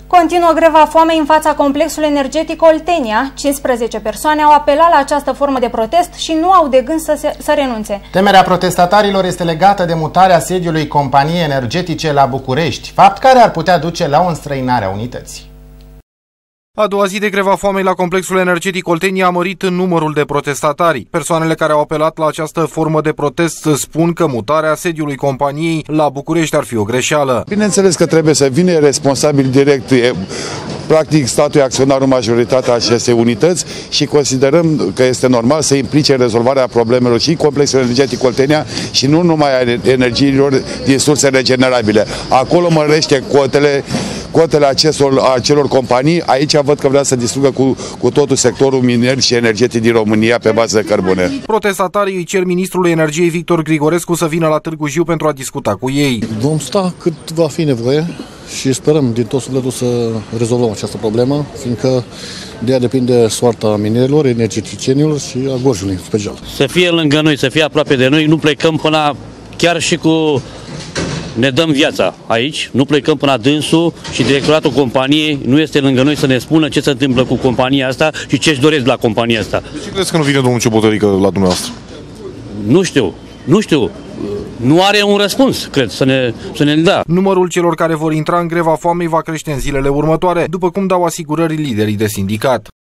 Continuă greva foamei în fața complexului energetic Oltenia. 15 persoane au apelat la această formă de protest și nu au de gând să renunțe. Temerea protestatarilor este legată de mutarea sediului companiei energetice la București, fapt care ar putea duce la o înstrăinare a unității. A doua zi de greva foamei la complexul energetic Oltenia a mărit în numărul de protestatari. Persoanele care au apelat la această formă de protest spun că mutarea sediului companiei la București ar fi o greșeală. Bineînțeles că trebuie să vină responsabil direct, practic statul e acționarul majoritatea acestei unități și considerăm că este normal să implice rezolvarea problemelor și complexul energetic Oltenia și nu numai a energiilor din surse regenerabile. Acolo mărește cotele acelor companii. Aici văd că vrea să distrugă cu totul sectorul minier și energetic din România pe bază de cărbune. Protestatarii îi cer ministrului energiei Victor Grigorescu să vină la Târgu Jiu pentru a discuta cu ei. Vom sta cât va fi nevoie și sperăm din tot sufletul să rezolvăm această problemă, fiindcă de ea depinde soarta minerilor, energeticienilor și a Gorjului în special. Să fie lângă noi, să fie aproape de noi, nu plecăm până chiar și cu... Ne dăm viața aici, nu plecăm până dânsul și directoratul companiei nu este lângă noi să ne spună ce se întâmplă cu compania asta și ce își doresc la compania asta. De ce crezi că nu vine domnul Ciobotărică la dumneavoastră? Nu știu. Nu are un răspuns, cred, să ne dea. Numărul celor care vor intra în greva foamei va crește în zilele următoare, după cum dau asigurări liderii de sindicat.